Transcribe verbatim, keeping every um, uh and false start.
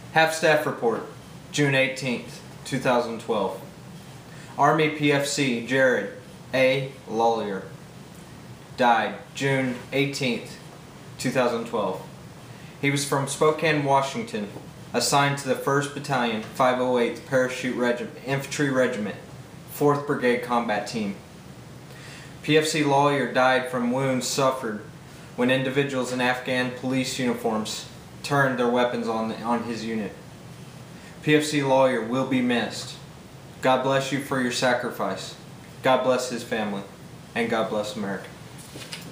Half-Staff Report, June eighteenth, two thousand twelve. Army P F C Jarrod A. Lallier died June eighteenth, two thousand twelve. He was from Spokane, Washington, assigned to the first Battalion, five oh eighth Parachute Infantry Regiment, fourth Brigade Combat Team. P F C Lallier died from wounds suffered when individuals in Afghan police uniforms turned their weapons on, on his unit. P F C Lallier will be missed. God bless you for your sacrifice. God bless his family. And God bless America.